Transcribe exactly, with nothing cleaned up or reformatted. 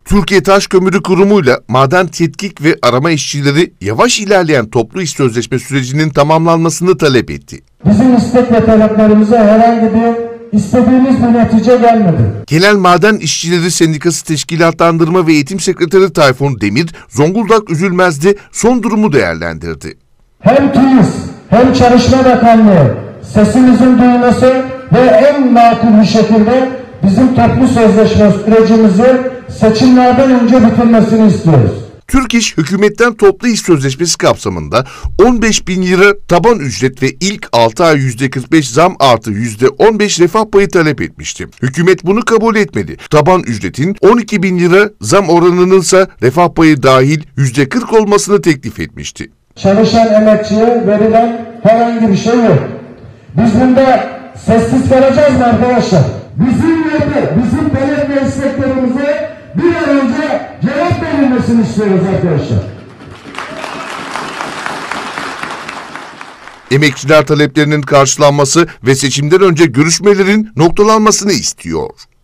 Türkiye Taş Kömürü Kurumu'yla maden tetkik ve arama işçileri yavaş ilerleyen toplu iş sözleşme sürecinin tamamlanmasını talep etti. Bizim istek ve taleplerimize herhangi bir istediğimiz bir netice gelmedi. Genel Maden İşçileri Sendikası Teşkilatlandırma ve Eğitim Sekreteri Tayfun Demir, Zonguldak Üzülmez'de son durumu değerlendirdi. Hem TÜİS hem Çalışma Bakanlığı sesimizin duyulması ve en makul bir şekilde bizim toplu sözleşme sürecimizi seçimlerden önce bitirmesini istiyoruz. Türk İş, hükümetten toplu iş sözleşmesi kapsamında on beş bin lira taban ücret ve ilk altı ay yüzde kırk beş zam artı yüzde on beş refah payı talep etmişti. Hükümet bunu kabul etmedi. Taban ücretin on iki bin lira, zam oranının ise refah payı dahil yüzde kırk olmasını teklif etmişti. Çalışan emekçiye verilen herhangi bir şey yok. Biz bunda sessiz kalacağız mı arkadaşlar? Bizim yerde, bizim talep ve isteklerimize bir an önce cevap verilmesini istiyoruz arkadaşlar. Emekçiler taleplerinin karşılanması ve seçimden önce görüşmelerin noktalanmasını istiyor.